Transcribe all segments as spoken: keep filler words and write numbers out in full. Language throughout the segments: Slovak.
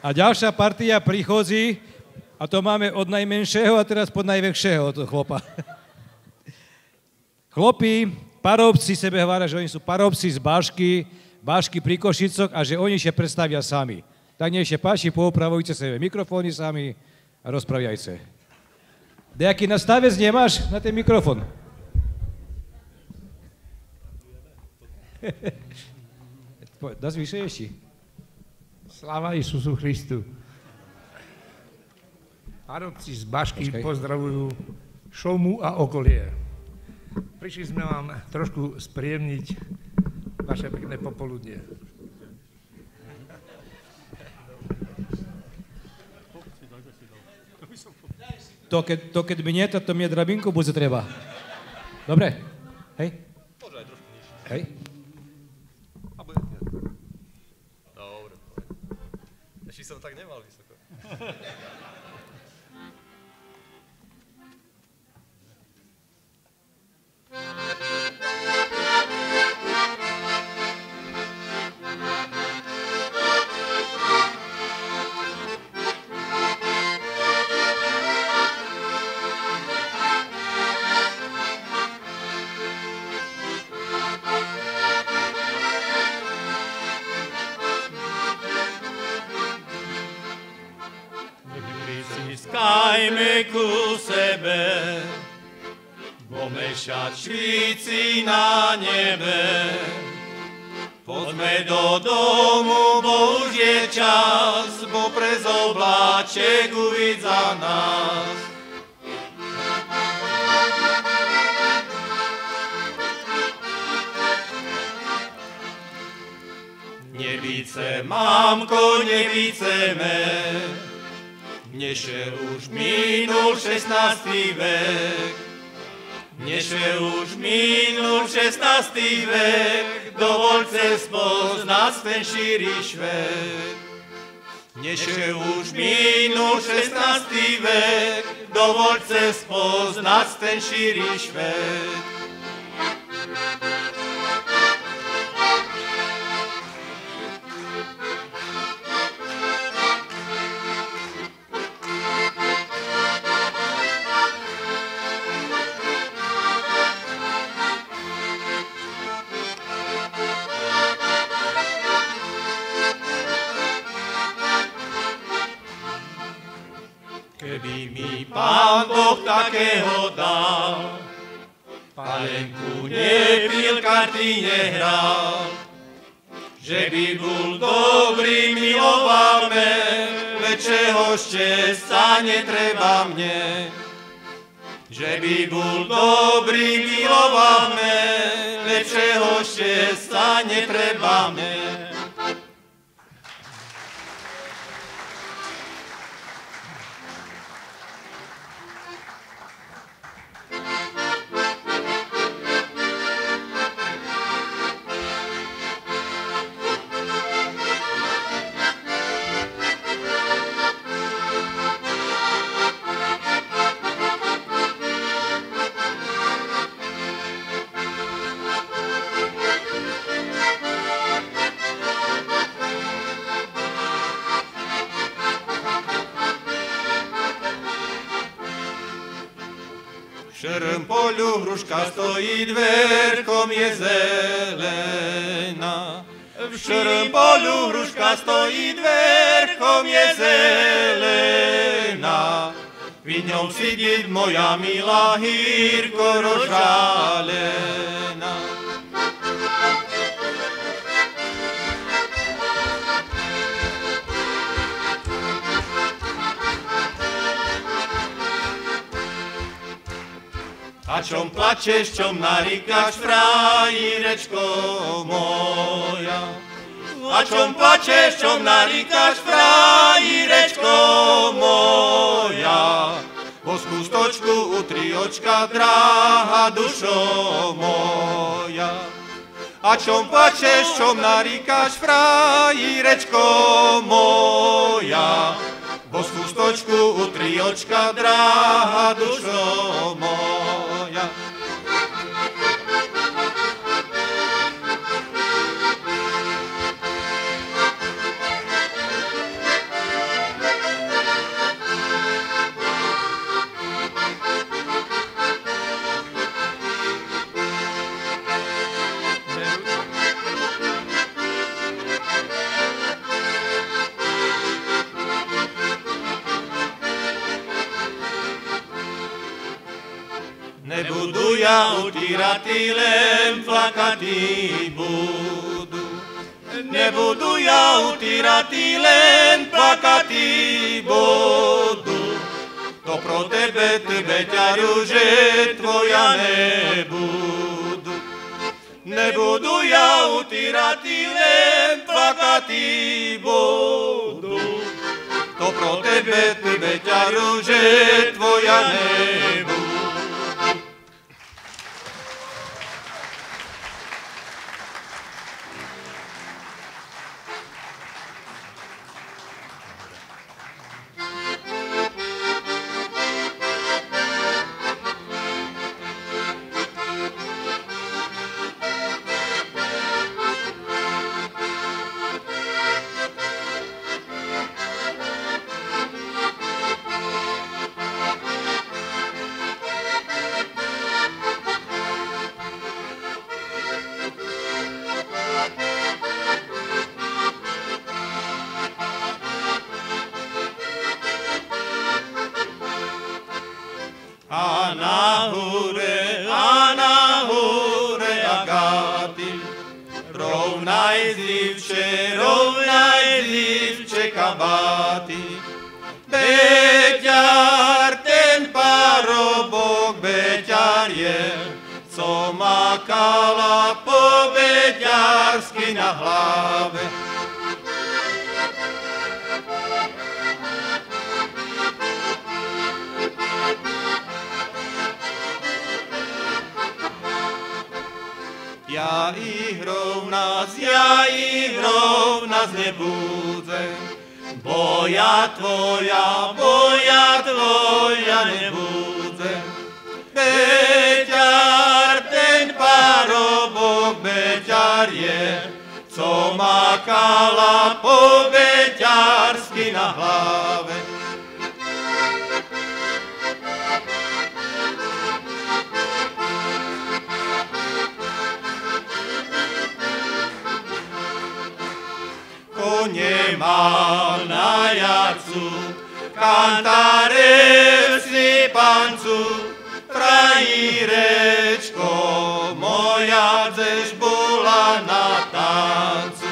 A ďalšia partia prichozí, a to máme od najmenšieho a teraz pod najväčšieho od chlopa. Chlopi, parovci sebe hovoria, že oni sú parovci z Bašky, Bašky pri Košicoch a že oni sa predstavia sami. Tak nech sa páči, poupravujte sebe mikrofóny sami a rozpraviajte. Dejaký nastavec nemáš na ten mikrofón? Dá vyššie ešte. Sláva Isusu Christu. Parovci z Bašky Počkej. Pozdravujú Šomu a okolie. Prišli sme vám trošku spríjemniť vaše pekné popoludnie. To, keď, to, keď mi nie, to mne drabinku bude treba. Dobre? Hej? Môže aj trošku nižšie. Hej? A bude tiež. Dobre. Ešte som tak nemal vysoko. Pritiskajme ku sebe, bo mešať švíci na nebe. Poďme do domu, bo už je čas, bo prez obláček uvidí za nás. Nevíce, mámko, nevíceme, Neše už minul šestnásty vek, Neše už minul šestnásty vek, dovoľce spoznať ten šíry švet. Neše už minul šestnásty vek, dovoľce spoznať ten šíry švet. Keby mi Pán Boh takého dal, palenku nepil, karty nehral, že by bol dobrý, miloval me, väčšieho šťastia netreba mne. Že by bol dobrý, miloval me, väčšieho šťastia netreba mne. V šerém polu hruška stojí, dverkom je zelená. V šerém polu hruška stojí, dverkom je zelená. V ňom sedí moja milá, hýrko rozžalená. A čom plačeš, čom naríkaš, frajerečko moja? A čom plačeš, čom naríkaš, frajerečko moja? Boskú stočku, utri očka, drahá dušo moja. A čom plačeš, čom naríkaš, frajerečko moja? Boskú stočku, utri očka, drahá dušo moja. Nebudu ja utírati, len plakati budu. Nebudu ja utírati, len plakati budu. To pro tebe, beťaru, že tvoja nebudu. Nebudu ja utírati, len plakati budu. To pro tebe, beťaru, že tvoja nebudu. A na hore, a na hore Agaty, rovnaj zivče, rovnaj zivče kabaty. Beťar, ten parobok, beťar je, co má kala po beťarsky na hlave. Ja ich rovnaz, ja ich rovnaz nebudzem, boja tvoja, boja tvoja nebudzem. Beťar, ten parobok, beťar je, co má kala po beťarsky na hlave. Konie mal na jacu, kantare v slipancu, frajírečko moja, dzež bola na tancu.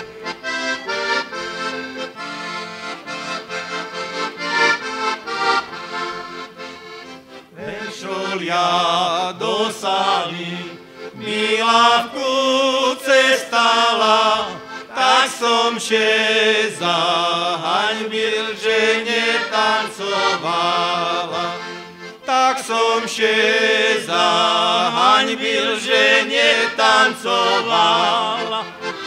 Vešol ja do sály, milá v kúce stála, tak som še zahaňbil, že netancovala. Tak som še zahaňbil, že netancovala.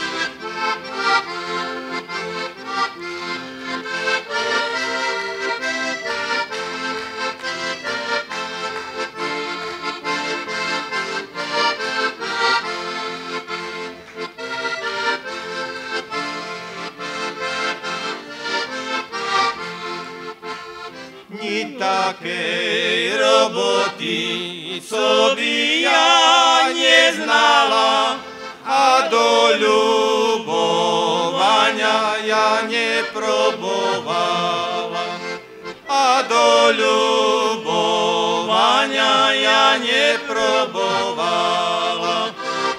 Ni takej roboty, co by ja neznala, a do ľubovania ja neprobovala. A do ľubovania ja neprobovala.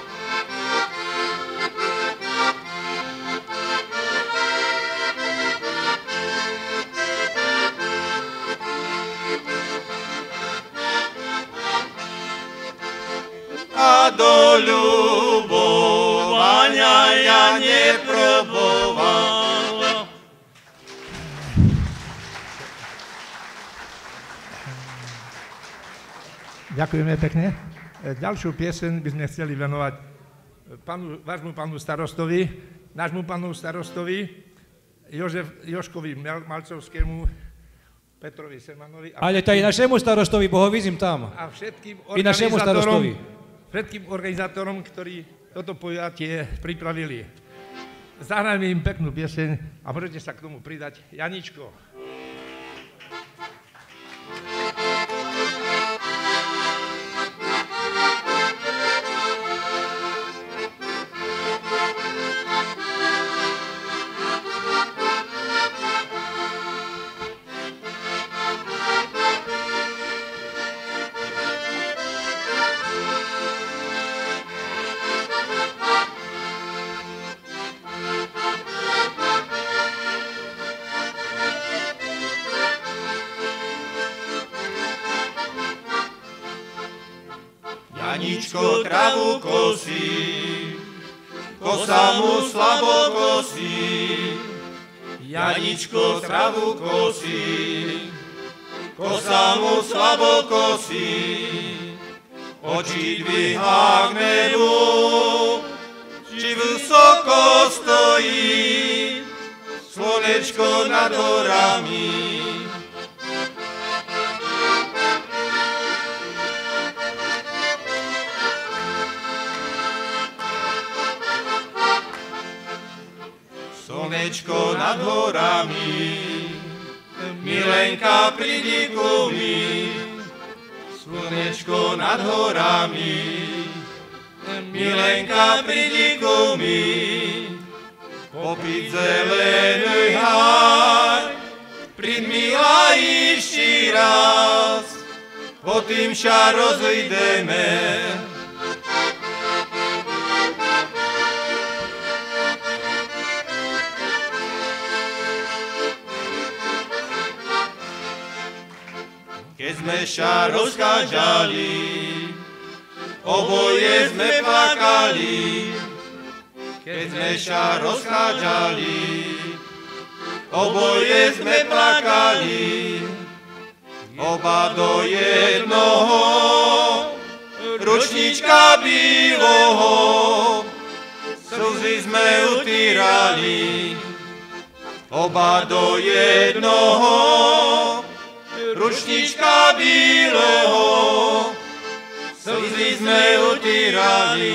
A do ľubovania ja neprobovala. Ďakujeme pekne. Ďalšiu pieseň by sme chceli venovať panu, vášmu panu starostovi, nášmu panu starostovi, Jožef, Jožkovi Malcovskému, Petrovi Semanovi. Ale to aj našemu starostovi, bo ho vidím tam. A všetkým I našemu starostovi. Všetkým organizátorom, ktorí toto pojatie pripravili. Zahrajme im peknú pieseň a môžete sa k tomu pridať. Janičko. Janičko travu kosí, kosa mu slabo kosí. Janičko travu kosí, kosa mu slabo kosí. Oči dvíha k nebu, či vysoko stojí, slnečko nad horami. Slnečko nad horami, milenka prídi ku mi. Slnečko nad horami, milenka prídi ku mi. Popiť zelený háj, príď milá ešte raz, potým ša rozídeme. Keď sme ša rozchádzali, oboje sme plakali. Keď sme ša rozchádzali, oboje sme plakali. Oba do jednoho, ručnička bíloho, slzy sme utírali. Oba do jednoho, ručnička bíleho, slzy sme utírali.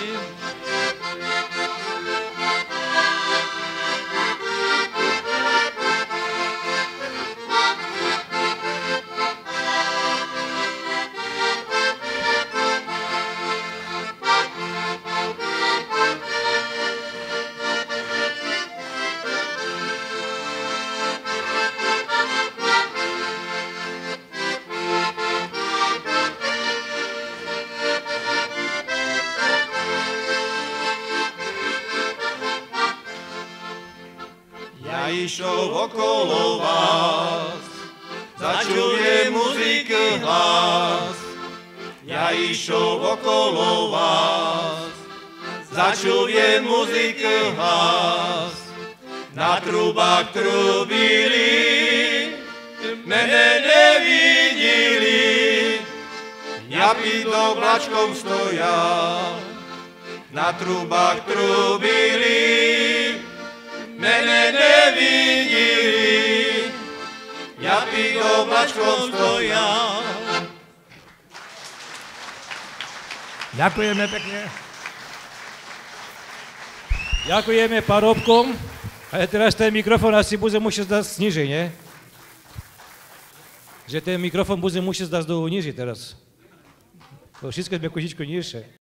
Ja išiel okolo vás, začujem muziky hlas. Ja išiel okolo vás, začujem muziky hlas. Na trubách trubili, mene nevideli. Ja pід oblačkom stojal, na trubách trubili, mene nevideli, ja pід oblačkom stojal. Ďakujeme pekne. Ďakujeme parobkom. A teraz ten mikrofon asi bude musieť dať snižiť, nie? Že ten mikrofon bude musieť dať znovu nižiť teraz. To všetko sme kožičko nižšie.